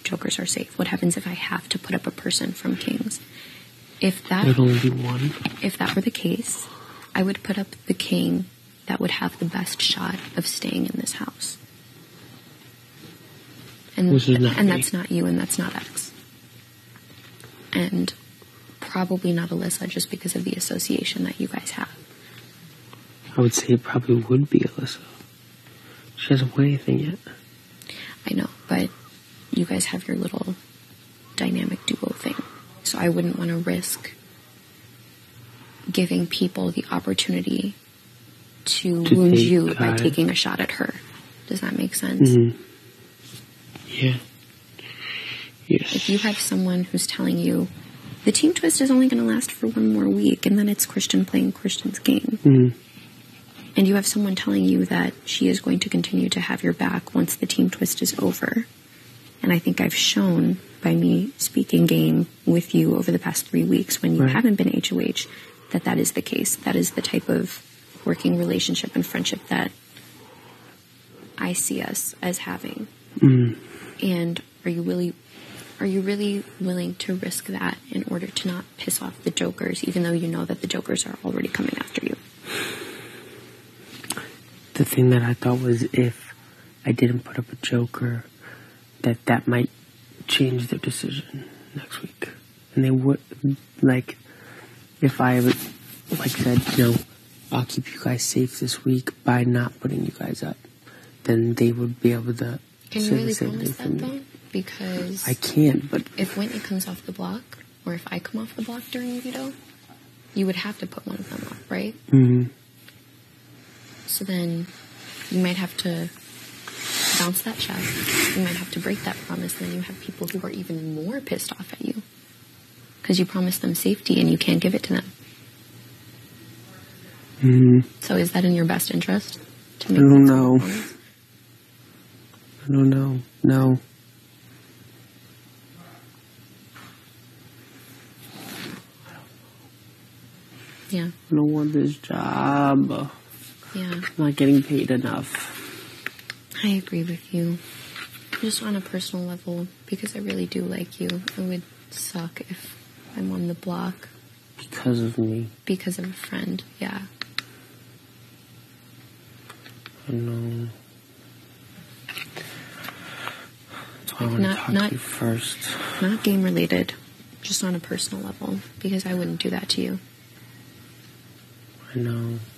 jokers are safe? What happens if I have to put up a person from kings? If that would only be one. If that were the case, I would put up the king that would have the best shot of staying in this house. And that's not you, and that's not X. And probably not Alyssa, just because of the association that you guys have. I would say it probably would be Alyssa. She hasn't won anything yet. I know, but you guys have your little dynamic duo thing. So I wouldn't want to risk giving people the opportunity to wound you by taking a shot at her. Does that make sense? Mm-hmm. Yeah. Yes. If you have someone who's telling you, the team twist is only going to last for one more week, and then it's Christian playing Christian's game. Mm-hmm. And you have someone telling you that she is going to continue to have your back once the team twist is over. And I think I've shown by me speaking game with you over the past 3 weeks when you haven't been HOH that that is the case. That is the type of working relationship and friendship that I see us as having. Mm. And are you really willing to risk that in order to not piss off the jokers, even though you know that the jokers are already coming after you? The thing that I thought was if I didn't put up a joker, that might change their decision next week. And they would, like, if I would, like said, I'll keep you guys safe this week by not putting you guys up, then they would be able to Can you really promise that, though? Because I can't, but if Whitney comes off the block, or if I come off the block during veto, you would have to put one of them up, right? Mm-hmm. So then you might have to bounce that check. You might have to break that promise. And then you have people who are even more pissed off at you because you promised them safety and you can't give it to them. Mm-hmm. So is that in your best interest? I don't know. I don't know. No. Yeah. I don't want this job. Yeah. I'm not getting paid enough. I agree with you. Just on a personal level, because I really do like you. It would suck if I'm on the block. Because of me. Because of a friend, yeah. I know. That's why I want to talk to you first. Not game related. Just on a personal level. Because I wouldn't do that to you. I know.